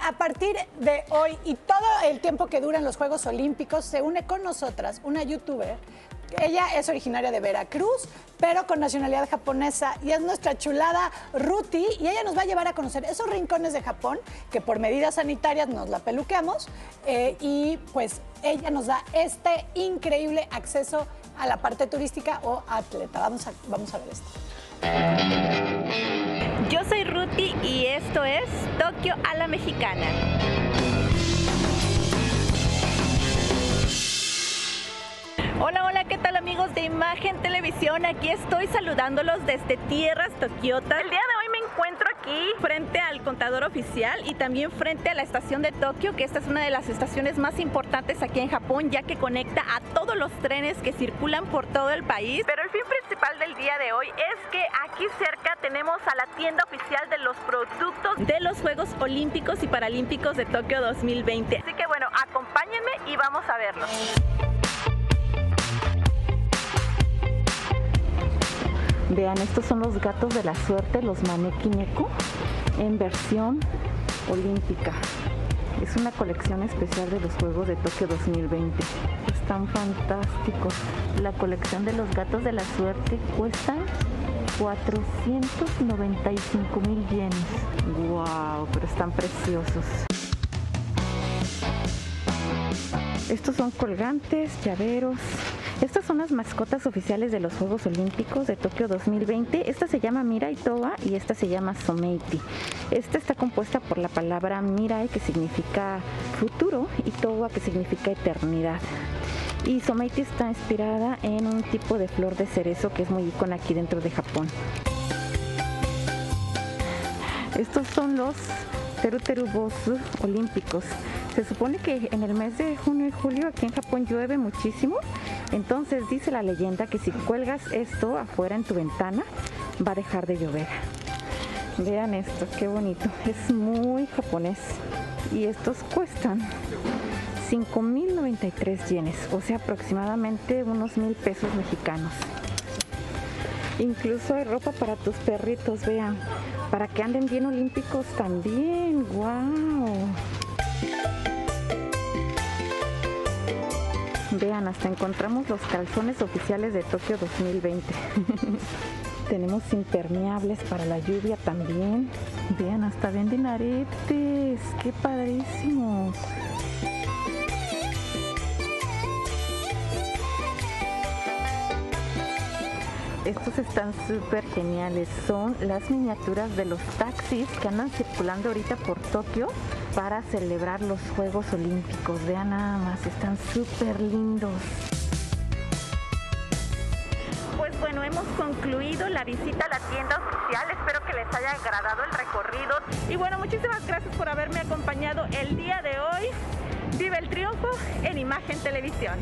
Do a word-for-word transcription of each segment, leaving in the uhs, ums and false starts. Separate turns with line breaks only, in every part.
a partir de hoy y todo el tiempo que duran los Juegos Olímpicos, se une con nosotras una youtuber. Ella es originaria de Veracruz, pero con nacionalidad japonesa, y es nuestra chulada Ruti, y ella nos va a llevar a conocer esos rincones de Japón que por medidas sanitarias nos la peluqueamos, eh, y pues ella nos da este increíble acceso a la parte turística o atleta. Vamos a, vamos a ver esto.
Yo soy Ruti y esto es Tokio a la Mexicana. Hola, hola, ¿qué tal amigos de Imagen Televisión? Aquí estoy saludándolos desde tierras tokiotas. El día de hoy me encuentro aquí frente al contador oficial y también frente a la estación de Tokio, que esta es una de las estaciones más importantes aquí en Japón, ya que conecta a todos los trenes que circulan por todo el país. Pero el fin principal del día de hoy es que aquí cerca tenemos a la tienda oficial de los productos de los Juegos Olímpicos y Paralímpicos de Tokio dos mil veinte. Así que bueno, acompáñenme y vamos a verlo.
Vean, estos son los gatos de la suerte, los Maneki Neko, en versión olímpica. Es una colección especial de los Juegos de Tokio dos mil veinte. Están fantásticos. La colección de los gatos de la suerte cuesta cuatrocientos noventa y cinco mil yenes. ¡Wow! Pero están preciosos. Estos son colgantes, llaveros. Estas son las mascotas oficiales de los Juegos Olímpicos de Tokio dos mil veinte. Esta se llama Mirai Towa y esta se llama Someiti. Esta está compuesta por la palabra Mirai, que significa futuro, y Towa, que significa eternidad. Y Someiti está inspirada en un tipo de flor de cerezo que es muy icónica aquí dentro de Japón. Estos son los Teru Teru Bosu olímpicos. Se supone que en el mes de junio y julio aquí en Japón llueve muchísimo. Entonces dice la leyenda que si cuelgas esto afuera en tu ventana va a dejar de llover. Vean esto, qué bonito. Es muy japonés. Y estos cuestan cinco mil noventa y tres yenes, o sea aproximadamente unos mil pesos mexicanos. Incluso hay ropa para tus perritos, vean, para que anden bien olímpicos también. ¡Wow! Vean, hasta encontramos los calzones oficiales de Tokio dos mil veinte. Tenemos impermeables para la lluvia también. Vean, hasta venden aretes. ¡Qué padrísimos! Estos están súper geniales. Son las miniaturas de los taxis que andan circulando ahorita por Tokio para celebrar los Juegos Olímpicos. Vean nada más, están súper lindos.
Pues bueno, hemos concluido la visita a la tienda oficial. Espero que les haya agradado el recorrido. Y bueno, muchísimas gracias por haberme acompañado el día de hoy. Vive el triunfo en Imagen Televisión.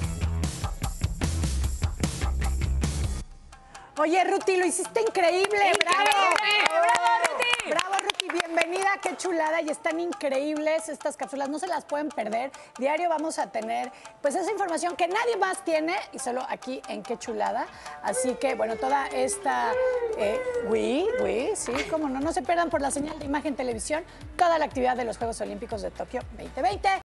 Oye, Ruti, lo hiciste increíble.
¡Increíble!
¡Bravo!
¡Bravo, Ruti!
¡Bravo, Ruti! Bienvenida, qué chulada. Y están increíbles estas cápsulas, no se las pueden perder. Diario vamos a tener pues esa información que nadie más tiene y solo aquí en Qué Chulada. Así que, bueno, toda esta... Eh, oui, oui, sí, cómo no. No se pierdan por la señal de Imagen Televisión toda la actividad de los Juegos Olímpicos de Tokio veinte veinte.